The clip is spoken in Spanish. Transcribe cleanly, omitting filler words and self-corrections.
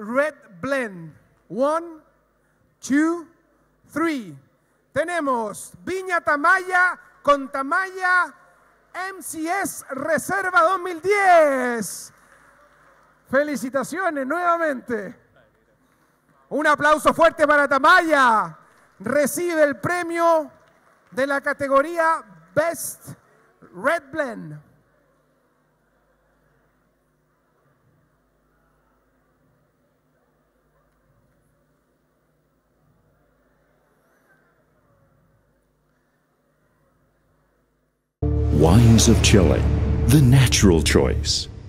Red Blend. 1, 2, 3. Tenemos Viña Tamaya con Tamaya MCS Reserva 2010. Felicitaciones nuevamente. Un aplauso fuerte para Tamaya. Recibe el premio de la categoría Best Red Blend. Wines of Chile, the natural choice.